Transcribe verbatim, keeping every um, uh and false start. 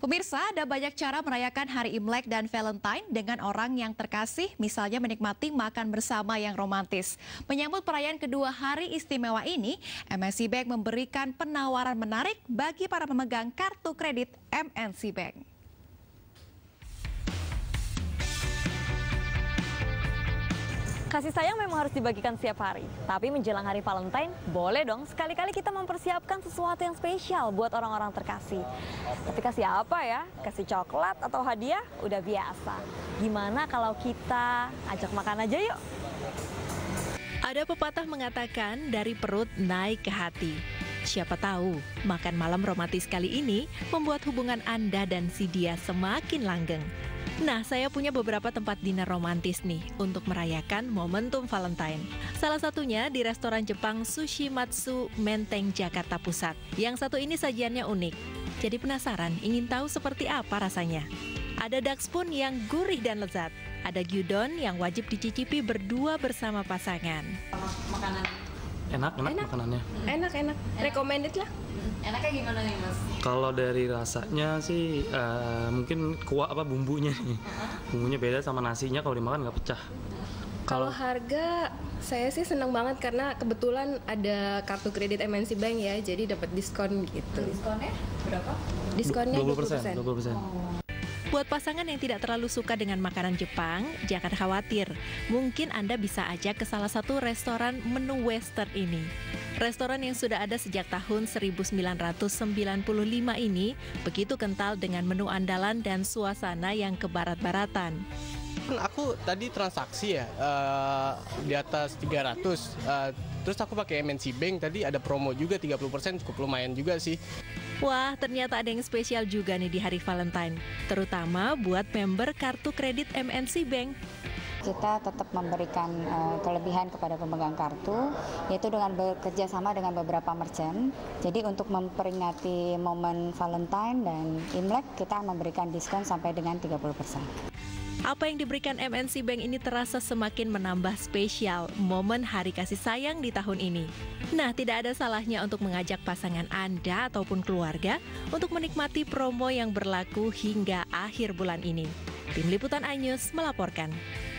Pemirsa, ada banyak cara merayakan Hari Imlek dan Valentine dengan orang yang terkasih, misalnya menikmati makan bersama yang romantis. Menyambut perayaan kedua hari istimewa ini, M N C Bank memberikan penawaran menarik bagi para pemegang kartu kredit M N C Bank. Kasih sayang memang harus dibagikan setiap hari, tapi menjelang hari Valentine, boleh dong sekali-kali kita mempersiapkan sesuatu yang spesial buat orang-orang terkasih. Tapi kasih apa ya? Kasih coklat atau hadiah? Udah biasa. Gimana kalau kita ajak makan aja yuk? Ada pepatah mengatakan dari perut naik ke hati. Siapa tahu, makan malam romantis kali ini membuat hubungan Anda dan si dia semakin langgeng. Nah, saya punya beberapa tempat dinner romantis nih untuk merayakan momentum Valentine. Salah satunya di restoran Jepang Sushimatsu Menteng, Jakarta Pusat. Yang satu ini sajiannya unik. Jadi penasaran ingin tahu seperti apa rasanya. Ada dakspun yang gurih dan lezat. Ada gyudon yang wajib dicicipi berdua bersama pasangan. Makanan Enak, enak, Enak. makanannya. Enak, enak. Recommended lah. enaknya gimana nih mas? Kalau dari rasanya sih eh, mungkin kuah apa bumbunya nih. Bumbunya beda sama nasinya, kalau dimakan nggak pecah. Kalau harga, saya sih senang banget karena kebetulan ada kartu kredit M N C Bank ya, jadi dapat diskon gitu. Diskonnya berapa? Diskonnya dua dua puluh puluh persen. dua puluh persen. Buat pasangan yang tidak terlalu suka dengan makanan Jepang, jangan khawatir. Mungkin Anda bisa ajak ke salah satu restoran menu western ini. Restoran yang sudah ada sejak tahun seribu sembilan ratus sembilan puluh lima ini begitu kental dengan menu andalan dan suasana yang kebarat-baratan. Aku tadi transaksi ya uh, di atas tiga ratus, uh, terus aku pakai M N C Bank, tadi ada promo juga tiga puluh persen, cukup lumayan juga sih. Wah, ternyata ada yang spesial juga nih di hari Valentine, terutama buat member kartu kredit M N C Bank. Kita tetap memberikan uh, kelebihan kepada pemegang kartu, yaitu dengan bekerja sama dengan beberapa merchant. Jadi untuk memperingati momen Valentine dan Imlek, kita memberikan diskon sampai dengan tiga puluh persen. Apa yang diberikan M N C Bank ini terasa semakin menambah spesial momen Hari Kasih Sayang di tahun ini. Nah, tidak ada salahnya untuk mengajak pasangan Anda ataupun keluarga untuk menikmati promo yang berlaku hingga akhir bulan ini. Tim Liputan iNews melaporkan.